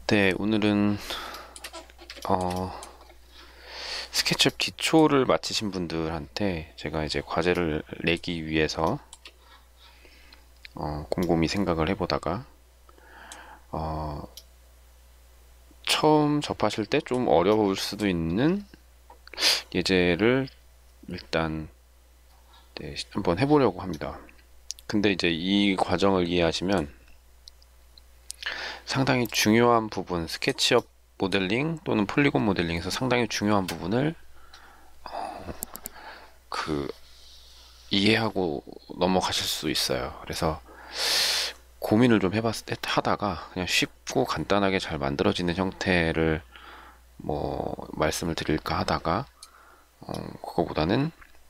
네, 오늘은 스케치업 기초를 마치신 분들한테 제가 이제 과제를 내기 위해서 곰곰이 생각을 해보다가 처음 접하실 때 좀 어려울 수도 있는 예제를 일단 한번 해보려고 합니다. 근데 이제 이 과정을 이해하시면 상당히 중요한 부분, 스케치업 모델링 또는 폴리곤 모델링에서 상당히 중요한 부분을 이해하고 넘어가실 수 있어요. 그래서 고민을 좀 해봤을 때 하다가 그냥 쉽고 간단하게 잘 만들어지는 형태를 말씀을 드릴까 하다가 그거보다는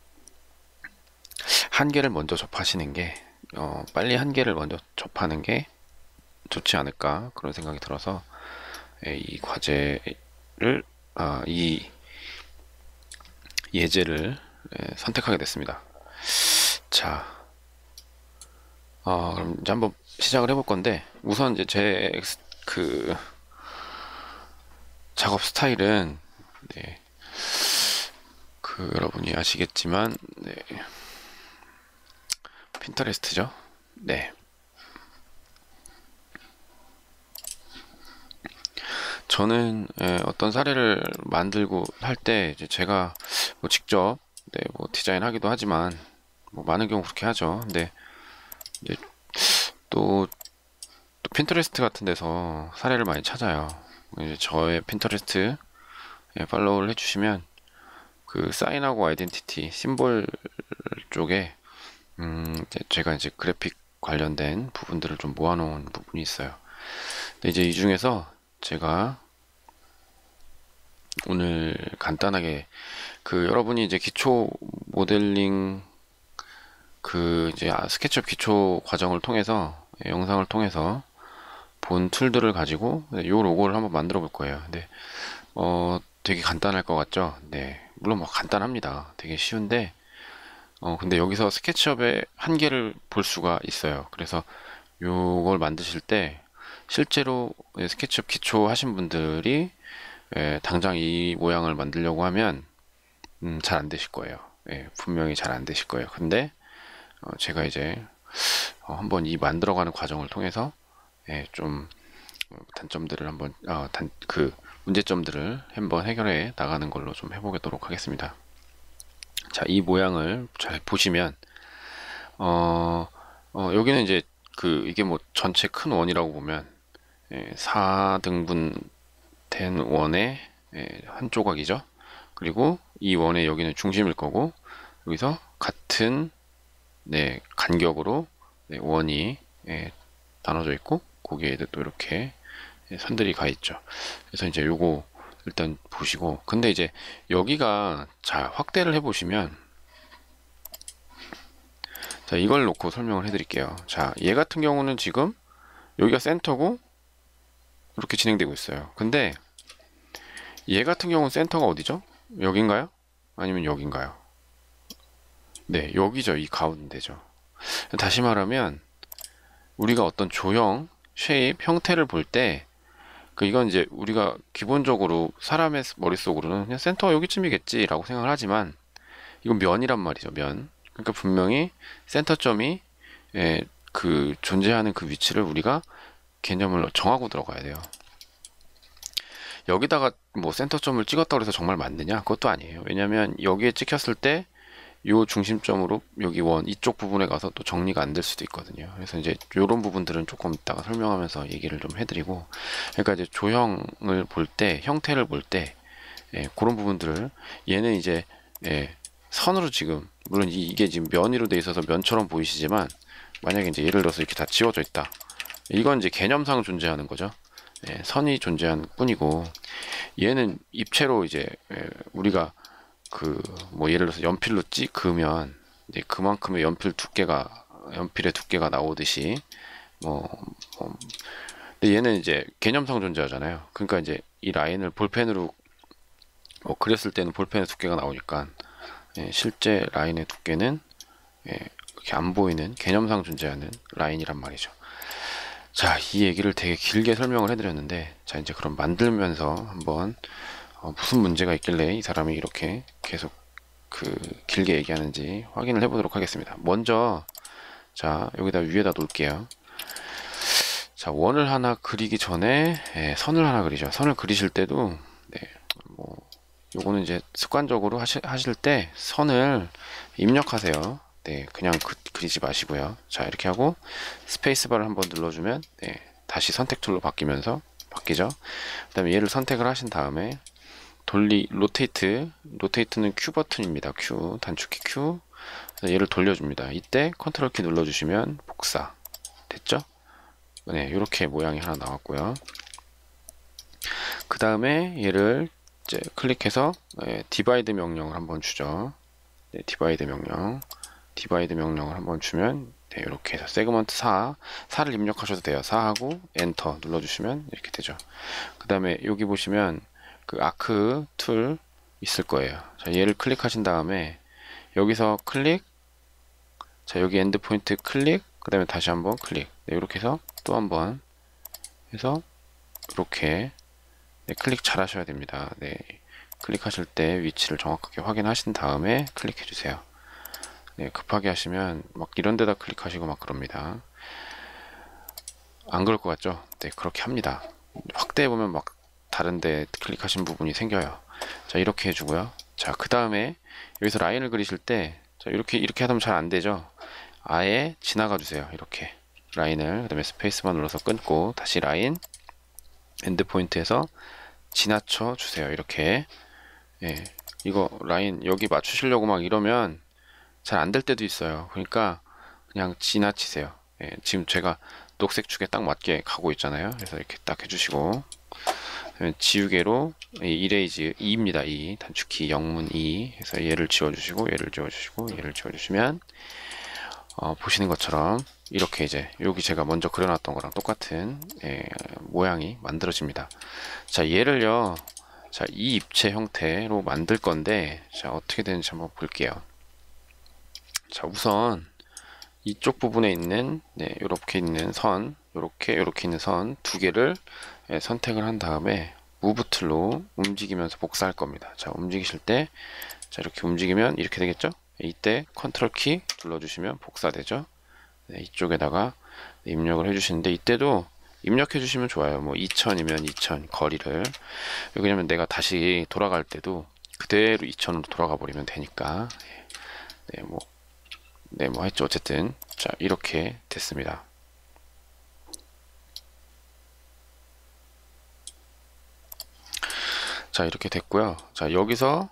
한계를 먼저 접하시는 게 빨리 한계를 먼저 접하는 게 좋지 않을까 그런 생각이 들어서 이 과제를 이 예제를 선택하게 됐습니다. 자, 그럼 이제 한번 시작을 해볼 건데 우선 이제 제 작업 스타일은 여러분이 아시겠지만 핀터레스트죠. 네. 저는 어떤 사례를 만들고 할 때 제가 직접 디자인하기도 하지만 많은 경우 그렇게 하죠. 근데 이제 또 핀터레스트 같은 데서 사례를 많이 찾아요. 이제 저의 핀터레스트 팔로우를 해주시면 그 사인하고 아이덴티티 심볼 쪽에 제가 이제 그래픽 관련된 부분들을 좀 모아놓은 부분이 있어요. 근데 이제 이 중에서 제가 오늘 간단하게 여러분이 이제 기초 모델링 이제 스케치업 기초 과정을 통해서 영상을 통해서 본 툴들을 가지고 이 로고를 한번 만들어 볼 거예요. 근데 되게 간단할 것 같죠? 네, 물론 간단합니다. 되게 쉬운데 근데 여기서 스케치업의 한계를 볼 수가 있어요. 그래서 요걸 만드실 때 실제로 스케치업 기초 하신 분들이 당장 이 모양을 만들려고 하면 잘 안 되실 거예요. 분명히 잘 안 되실 거예요. 근데 제가 이제 한번 이 만들어가는 과정을 통해서 좀 단점들을 한번 문제점들을 한번 해결해 나가는 걸로 좀 해보도록 하겠습니다. 자, 이 모양을 잘 보시면 여기는 이제 이게 전체 큰 원이라고 보면 4등분 된 원의 한 조각이죠. 그리고 이 원의 여기는 중심일 거고 여기서 같은 간격으로 원이 나눠져 있고 거기에 또 이렇게 선들이 가 있죠. 그래서 이제 요거 일단 보시고 근데 이제 여기가 자 확대를 해 보시면 자 이걸 놓고 설명을 해 드릴게요. 자 얘 같은 경우는 지금 여기가 센터고 이렇게 진행되고 있어요. 근데 얘 같은 경우는 센터가 어디죠? 여긴가요? 아니면 여긴가요? 네, 여기죠. 이 가운데죠. 다시 말하면 우리가 어떤 조형, 쉐입, 형태를 볼 때 이건 이제 우리가 기본적으로 사람의 머릿속으로는 그냥 센터가 여기쯤이겠지 라고 생각을 하지만 이건 면이란 말이죠. 면. 그러니까 분명히 센터점이 존재하는 그 위치를 우리가 개념을 정하고 들어가야 돼요. 여기다가 센터점을 찍었다고 해서 정말 맞느냐? 그것도 아니에요. 왜냐면 여기에 찍혔을 때 요 중심점으로 여기 원 이쪽 부분에 가서 또 정리가 안 될 수도 있거든요. 그래서 이제 요런 부분들은 조금 이따가 설명하면서 얘기를 좀 해드리고 그러니까 이제 조형을 볼 때 형태를 볼 때 그런 부분들을 얘는 이제 선으로 지금 물론 이게 지금 면으로 돼 있어서 면처럼 보이시지만 만약에 이제 예를 들어서 이렇게 다 지워져 있다. 이건 이제 개념상 존재하는 거죠. 선이 존재하는 뿐이고 얘는 입체로 이제 우리가 예를 들어서 연필로 그으면 이제 그만큼의 연필의 두께가 나오듯이 근데 얘는 이제 개념상 존재하잖아요. 그러니까 이제 이 라인을 볼펜으로 그렸을 때는 볼펜의 두께가 나오니까 실제 라인의 두께는 이렇게 안 보이는 개념상 존재하는 라인이란 말이죠. 자, 이 얘기를 되게 길게 설명을 해드렸는데, 자, 이제 그럼 만들면서 한번 무슨 문제가 있길래 이 사람이 이렇게 계속 그 길게 얘기하는지 확인을 해보도록 하겠습니다. 먼저, 자, 여기다 위에다 놓을게요. 자, 원을 하나 그리기 전에 선을 하나 그리죠. 선을 그리실 때도 네, 뭐 요거는 이제 습관적으로 하실 때 선을 입력하세요. 네, 그냥 그리지 마시고요. 자, 이렇게 하고 스페이스바를 한번 눌러주면 네, 다시 선택 툴로 바뀌죠. 그 다음에 얘를 선택을 하신 다음에 로테이트는 Q 버튼입니다. Q, 단축키 Q. 얘를 돌려줍니다. 이때 컨트롤 키 눌러주시면 복사 됐죠? 네, 이렇게 모양이 하나 나왔고요. 그 다음에 얘를 이제 클릭해서 디바이드 명령을 한번 주죠. 네, 디바이드 명령을 한번 주면 네, 이렇게 해서 세그먼트 4를 입력하셔도 돼요. 4하고 엔터 눌러주시면 이렇게 되죠. 그 다음에 여기 보시면 그 아크 툴 있을 거예요. 자, 얘를 클릭하신 다음에 여기서 클릭, 자, 여기 엔드 포인트 클릭, 그 다음에 다시 한번 클릭. 네, 이렇게 해서 또 한번 해서 이렇게 네, 클릭 잘 하셔야 됩니다. 네, 클릭하실 때 위치를 정확하게 확인하신 다음에 클릭해 주세요. 네, 급하게 하시면 막 이런 데다 클릭하시고 막 그럽니다. 안 그럴 것 같죠? 네, 그렇게 합니다. 확대해 보면 막 다른데 클릭하신 부분이 생겨요. 자, 이렇게 해주고요. 자, 그 다음에 여기서 라인을 그리실 때 자, 이렇게 하면 잘 안 되죠? 아예 지나가 주세요. 이렇게 라인을, 그 다음에 스페이스만 눌러서 끊고 다시 라인 엔드 포인트에서 지나쳐 주세요. 이렇게. 예, 이거 라인 여기 맞추시려고 막 이러면 잘 안 될 때도 있어요. 그러니까 그냥 지나치세요. 예, 지금 제가 녹색 축에 딱 맞게 가고 있잖아요. 그래서 이렇게 딱 해주시고 지우개로 이레이즈 2입니다. 2 단축키 영문 2 해서 얘를 지워주시고 얘를 지워주시고 얘를 지워주시면 보시는 것처럼 이렇게 이제 여기 제가 먼저 그려놨던 거랑 똑같은 모양이 만들어집니다. 자, 얘를요, 자, 이 입체 형태로 만들 건데, 자, 어떻게 되는지 한번 볼게요. 자, 우선 이쪽 부분에 있는 이렇게 있는 선, 이렇게 있는 선 두 개를 선택을 한 다음에 무브 툴로 움직이면서 복사할 겁니다. 자, 움직이실 때, 자, 이렇게 움직이면 이렇게 되겠죠? 이때 컨트롤 키 눌러주시면 복사되죠? 네, 이쪽에다가 입력을 해주시는데 이때도 입력해 주시면 좋아요. 뭐 2000이면 2000 거리를, 왜냐면 내가 다시 돌아갈 때도 그대로 2000으로 돌아가 버리면 되니까. 뭐 했죠. 어쨌든 자, 이렇게 됐습니다. 자, 이렇게 됐고요. 자, 여기서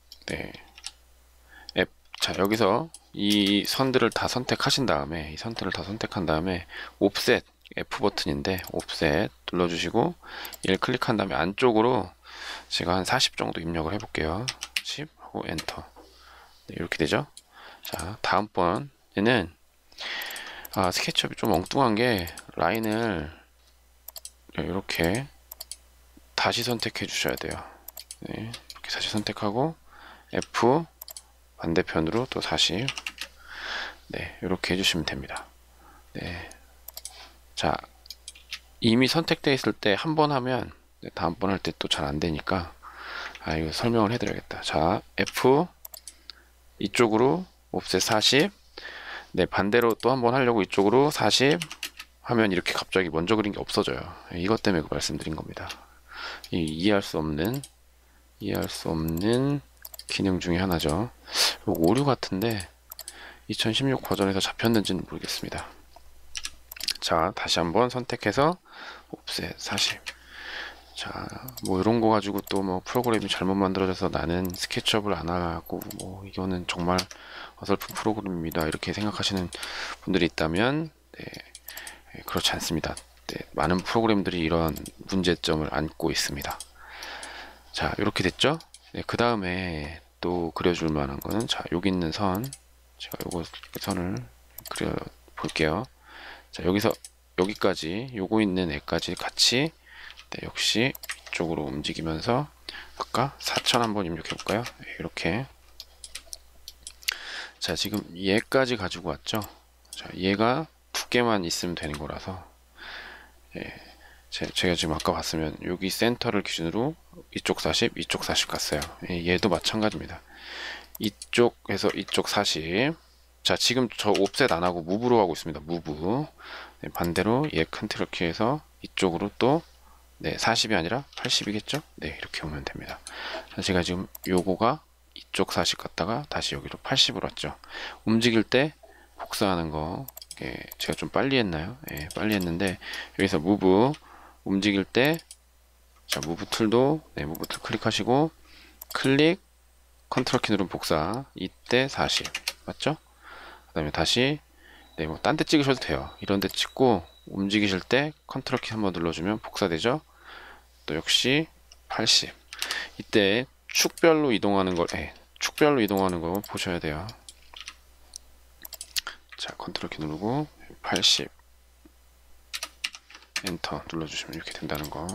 자, 여기서 이 선들을 다 선택하신 다음에 선택한 다음에 옵셋 F 버튼인데 옵셋 눌러주시고 얘를 클릭한 다음에 안쪽으로 제가 한 40 정도 입력을 해볼게요. 10 하고 엔터. 네, 이렇게 되죠. 자, 다음번에는 스케치업이 좀 엉뚱한 게 라인을 이렇게 다시 선택해 주셔야 돼요. 네, 이렇게 다시 선택하고 F 반대편으로 또 40. 네, 이렇게 해주시면 됩니다. 네. 자, 이미 선택되어 있을 때 한 번 하면 다음번 할 때 또 잘 안 되니까 이거 설명을 해드려야겠다. 자, F 이쪽으로 옵셋 40. 네, 반대로 또 한 번 하려고 이쪽으로 40 하면 이렇게 갑자기 먼저 그린 게 없어져요. 이것 때문에 말씀드린 겁니다. 이해할 수 없는 기능 중에 하나죠. 오류 같은데 2016 버전에서 잡혔는지는 모르겠습니다. 자, 다시 한번 선택해서 옵셋 40. 자, 뭐 이런 거 가지고 또 뭐 프로그램이 잘못 만들어져서 나는 스케치업을 안 하고 뭐 이거는 정말 어설픈 프로그램입니다, 이렇게 생각하시는 분들이 있다면 그렇지 않습니다. 많은 프로그램들이 이런 문제점을 안고 있습니다. 자, 이렇게 됐죠? 그 다음에 또 그려줄 만한 거는, 자, 여기 있는 선, 제가 요거 선을 그려 볼게요. 자, 여기서 여기까지 요거 있는 애까지 같이 역시 이쪽으로 움직이면서 아까 4000 한번 입력해 볼까요? 이렇게. 자, 지금 얘까지 가지고 왔죠. 자, 얘가 두께만 있으면 되는 거라서 예, 제가 지금 아까 봤으면 여기 센터를 기준으로 이쪽 40, 이쪽 40 갔어요. 예, 얘도 마찬가지입니다. 이쪽에서 이쪽 40. 자, 지금 저 옵셋 안 하고 무브로 하고 있습니다. 무브. 네, 반대로 얘 컨트롤 키에서 이쪽으로 또 네, 40이 아니라 80이겠죠? 네, 이렇게 오면 됩니다. 자, 제가 지금 요거가 이쪽 40 갔다가 다시 여기로 80으로 왔죠. 움직일 때 복사하는 거 제가 좀 빨리 했나요? 예, 빨리 했는데 여기서 무브 움직일 때 자, 무브 툴도 네, 무브 툴 클릭하시고 클릭 컨트롤 키 누르면 복사 이때 40 맞죠? 그 다음에 다시 네, 뭐 딴 데 찍으셔도 돼요. 이런 데 찍고 움직이실 때 컨트롤 키 한번 눌러주면 복사되죠? 또 역시 80 이때 축별로 이동하는 걸 축별로 이동하는 거 보셔야 돼요. 자, 컨트롤 키 누르고 80 엔터 눌러주시면 이렇게 된다는 거.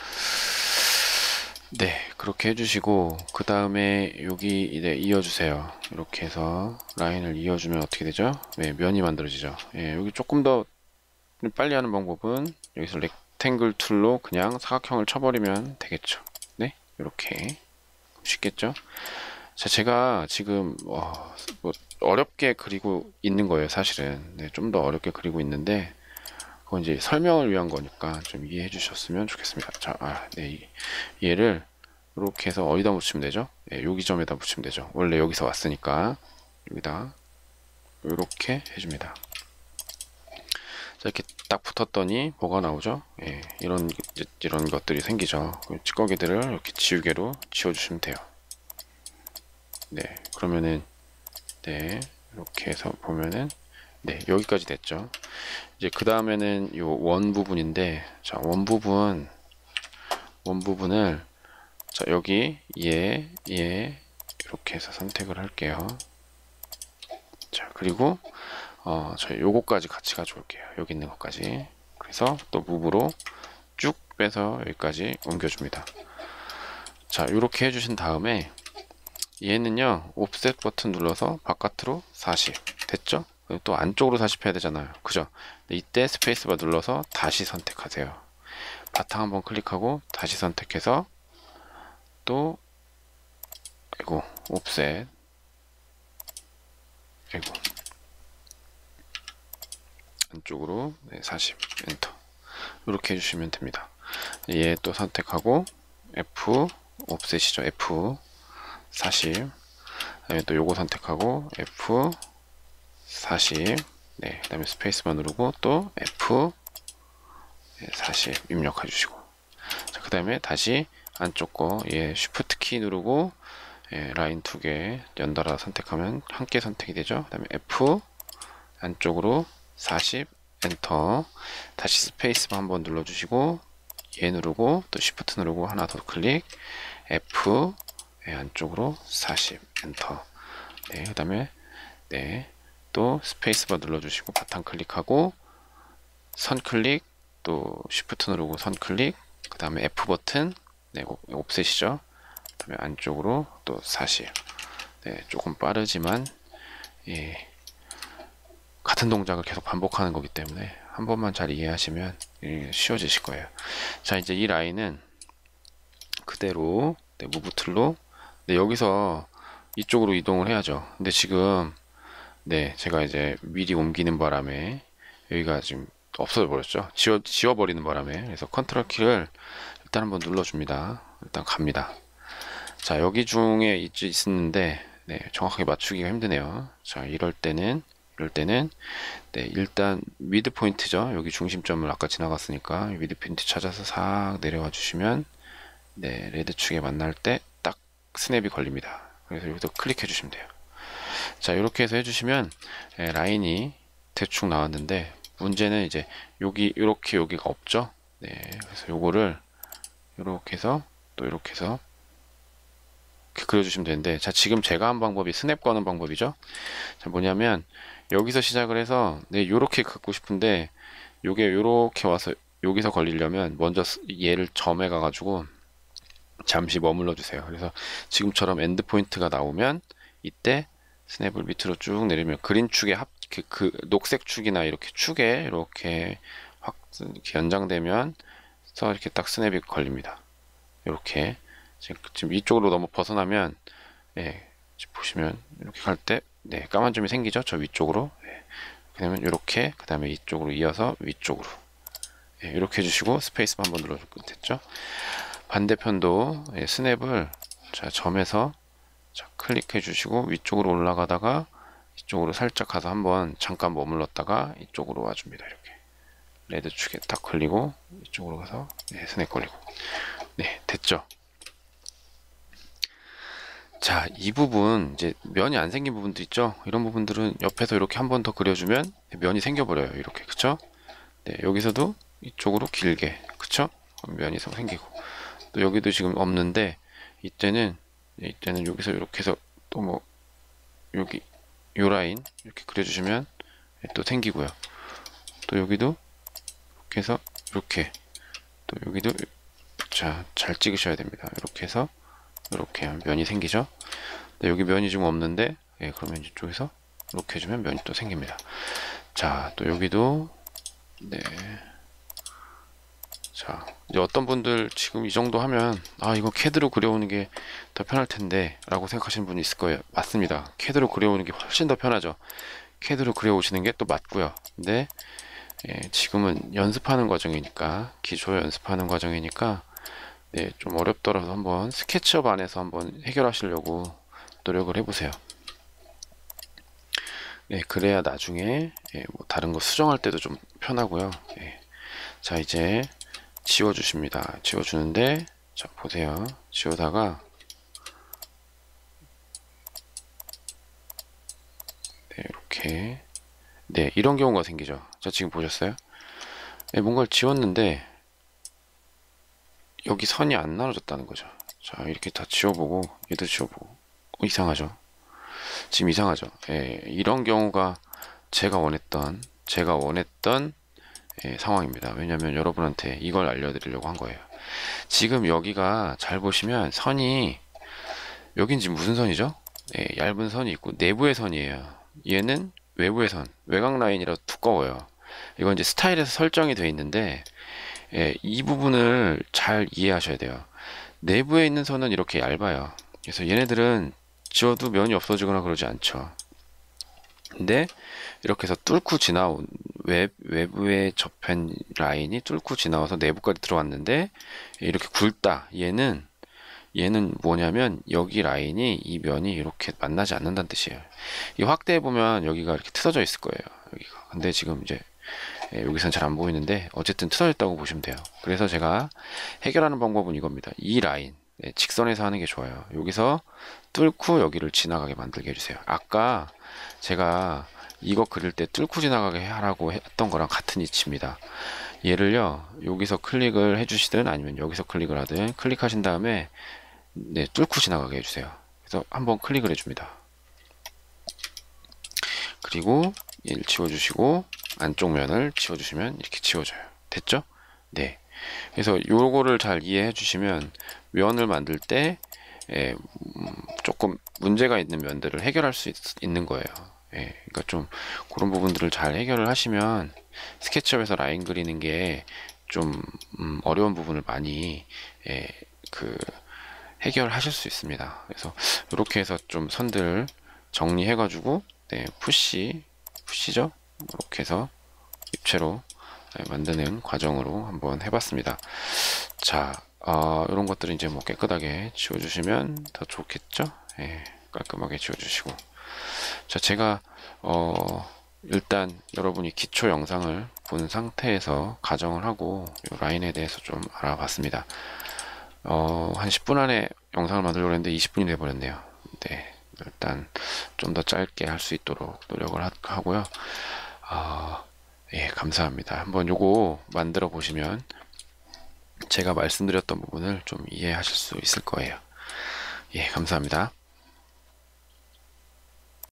네, 그렇게 해주시고 그 다음에 여기 네, 이어주세요. 이렇게 해서 라인을 이어주면 어떻게 되죠? 네, 면이 만들어지죠. 예, 여기 조금 더 빨리 하는 방법은 여기서 렉탱글 툴로 그냥 사각형을 쳐버리면 되겠죠. 네, 이렇게 쉽겠죠? 자, 제가 지금 뭐 어렵게 그리고 있는 거예요, 사실은. 네, 좀 더 어렵게 그리고 있는데 그건 이제 설명을 위한 거니까 좀 이해해 주셨으면 좋겠습니다. 자, 네, 얘를 이렇게 해서 어디다 붙이면 되죠? 네, 여기 점에다 붙이면 되죠. 원래 여기서 왔으니까 여기다 이렇게 해줍니다. 자, 이렇게 딱 붙었더니 뭐가 나오죠? 예, 이런 것들이 생기죠. 찌꺼기들을 이렇게 지우개로 지워주시면 돼요. 네, 그러면은 네, 이렇게 해서 보면은 네, 여기까지 됐죠. 이제 그 다음에는 요 원 부분인데, 자, 원 부분을 자, 여기 얘 이렇게 해서 선택을 할게요. 자, 그리고 저 요거까지 같이 가져올게요. 여기 있는 것까지. 그래서 또 무브로 쭉 빼서 여기까지 옮겨줍니다. 자, 이렇게 해주신 다음에 얘는요, 옵셋 버튼 눌러서 바깥으로 40 됐죠? 또 안쪽으로 40 해야 되잖아요. 그죠? 이때 스페이스바 눌러서 다시 선택하세요. 바탕 한번 클릭하고 다시 선택해서 또 아이고 옵셋 아이고 안쪽으로 40 엔터 이렇게 해주시면 됩니다. 얘 또 선택하고 F 옵셋이죠. F 40 그다음에 또 요거 선택하고 F 40 네, 그 다음에 스페이스바 누르고 또 F 40 입력해 주시고 자, 그 다음에 다시 안쪽 거 쉬프트 키 누르고 라인 두 개 연달아 선택하면 함께 선택이 되죠. 그 다음에 F 안쪽으로 40 엔터 다시 스페이스바 한번 눌러주시고 얘 누르고 또 쉬프트 누르고 하나 더 클릭 F 안쪽으로 40 엔터 네, 그 다음에 네, 또 스페이스바 눌러주시고 바탕 클릭하고 선 클릭 또 쉬프트 누르고 선 클릭 그 다음에 F 버튼 네, 옵셋이죠. 그 다음에 안쪽으로 또 40 네, 조금 빠르지만 예, 같은 동작을 계속 반복하는 거기 때문에 한 번만 잘 이해하시면 쉬워지실 거예요. 자, 이제 이 라인은 그대로 네, 무브 툴로 네, 여기서 이쪽으로 이동을 해야죠. 근데 지금 네, 제가 이제 미리 옮기는 바람에 여기가 지금 없어져 버렸죠. 지워버리는 바람에. 그래서 컨트롤 키를 일단 한번 눌러줍니다. 일단 갑니다. 자, 여기 중에 있는데 네, 정확하게 맞추기가 힘드네요. 자, 이럴 때는 네, 일단 미드 포인트죠. 여기 중심점을 아까 지나갔으니까 미드 포인트 찾아서 싹 내려와 주시면 네, 레드 축에 만날 때 딱 스냅이 걸립니다. 그래서 여기서 클릭해 주시면 돼요. 자, 이렇게 해서 해주시면 라인이 대충 나왔는데 문제는 이제 여기 이렇게 여기가 없죠. 네, 그래서 요거를 이렇게 해서 또 이렇게 해서 이렇게 그려주시면 되는데 자, 지금 제가 한 방법이 스냅 거는 방법이죠. 자, 뭐냐면 여기서 시작을 해서 네, 요렇게 긋고 싶은데 요게 요렇게 와서 여기서 걸리려면 먼저 얘를 점에 가가지고 잠시 머물러 주세요. 그래서 지금처럼 엔드 포인트가 나오면 이때 스냅을 밑으로 쭉 내리면 그린 축의 그 녹색 축이나 이렇게 축에 이렇게 확 이렇게 연장되면 이렇게 딱 스냅이 걸립니다. 이렇게 지금 이쪽으로 너무 벗어나면 예, 지금 보시면 이렇게 갈 때 네, 까만 점이 생기죠. 저 위쪽으로. 예, 그러면 이렇게 그 다음에 이쪽으로 이어서 위쪽으로 예, 이렇게 해주시고 스페이스 한번 눌러주고 됐죠. 반대편도 예, 스냅을 자 점에서 자, 클릭해 주시고 위쪽으로 올라가다가 이쪽으로 살짝 가서 한번 잠깐 머물렀다가 이쪽으로 와줍니다. 이렇게 레드 축에 딱 걸리고 이쪽으로 가서 네, 스냅 걸리고 네 됐죠. 자, 이 부분 이제 면이 안 생긴 부분도 있죠. 이런 부분들은 옆에서 이렇게 한 번 더 그려주면 면이 생겨버려요. 이렇게 그쵸? 네, 여기서도 이쪽으로 길게 그쵸? 면이 생기고 또 여기도 지금 없는데 이때는 여기서 이렇게 해서 또 뭐 여기 요 라인 이렇게 그려주시면 또 생기고요. 또 여기도 이렇게 해서 이렇게 또 여기도 자, 잘 찍으셔야 됩니다. 이렇게 해서 이렇게 하면 면이 생기죠. 네, 여기 면이 지금 없는데 예, 그러면 이쪽에서 이렇게 해주면 면이 또 생깁니다. 자, 또 여기도 네. 자, 이제 어떤 분들 지금 이 정도 하면 아 이거 CAD로 그려오는 게 더 편할 텐데 라고 생각하시는 분이 있을 거예요. 맞습니다. CAD로 그려오는 게 훨씬 더 편하죠. CAD로 그려오시는 게 또 맞고요. 근데 예, 지금은 연습하는 과정이니까 기초 연습하는 과정이니까 네, 좀 어렵더라도 한번 스케치업 안에서 한번 해결하시려고 노력을 해보세요. 네, 그래야 나중에 예, 뭐 다른 거 수정할 때도 좀 편하고요. 예. 자, 이제 지워주십니다. 지워주는데 자 보세요. 지우다가 네, 이렇게 네 이런 경우가 생기죠. 자 지금 보셨어요? 네, 뭔가를 지웠는데 여기 선이 안 나눠졌다는 거죠. 자 이렇게 다 지워보고 얘도 지워보고 이상하죠. 지금 이상하죠. 예, 이런 경우가 제가 원했던 예, 상황입니다. 왜냐면 여러분한테 이걸 알려드리려고 한 거예요. 지금 여기가 잘 보시면 선이 여긴 지금 무슨 선이죠? 예, 얇은 선이 있고 내부의 선이에요. 얘는 외부의 선, 외곽 라인이라 두꺼워요. 이건 이제 스타일에서 설정이 되어 있는데 예, 이 부분을 잘 이해하셔야 돼요. 내부에 있는 선은 이렇게 얇아요. 그래서 얘네들은 지워도 면이 없어지거나 그러지 않죠. 근데 이렇게 해서 뚫고 지나온 외부의 접한 라인이 뚫고 지나와서 내부까지 들어왔는데 이렇게 굵다. 얘는 뭐냐면 여기 라인이 이 면이 이렇게 만나지 않는다는 뜻이에요. 이 확대해 보면 여기가 이렇게 틀어져 있을 거예요. 여기가. 근데 지금 이제 여기서는 잘 안 보이는데 어쨌든 틀어졌다고 보시면 돼요. 그래서 제가 해결하는 방법은 이겁니다. 이 라인 직선에서 하는 게 좋아요. 여기서 뚫고 여기를 지나가게 만들게 해주세요. 아까 제가 이거 그릴 때 뚫고 지나가게 하라고 했던 거랑 같은 위치입니다. 얘를요 여기서 클릭을 해주시든 아니면 여기서 클릭을 하든 클릭하신 다음에 네, 뚫고 지나가게 해주세요. 그래서 한번 클릭을 해줍니다. 그리고 얘를 지워주시고 안쪽 면을 지워주시면 이렇게 지워져요. 됐죠? 네. 그래서 요거를 잘 이해해 주시면 면을 만들 때 조금 문제가 있는 면들을 해결할 수 있는 거예요. 예, 그러니까 좀 그런 부분들을 잘 해결을 하시면 스케치업에서 라인 그리는 게 좀 어려운 부분을 많이 해결하실 수 있습니다. 그래서 이렇게 해서 좀 선들 정리해 가지고 네, 푸시죠? 이렇게 해서 입체로 만드는 과정으로 한번 해봤습니다. 자, 이런 것들은 이제 뭐 깨끗하게 지워주시면 더 좋겠죠? 예, 깔끔하게 지워주시고. 자, 제가 일단 여러분이 기초 영상을 본 상태에서 가정을 하고 이 라인에 대해서 좀 알아봤습니다. 한 10분 안에 영상을 만들려고 했는데 20분이 돼버렸네요. 네, 일단 좀 더 짧게 할 수 있도록 노력을 하고요. 예, 감사합니다. 한번 요거 만들어 보시면 제가 말씀드렸던 부분을 좀 이해하실 수 있을 거예요. 예, 감사합니다.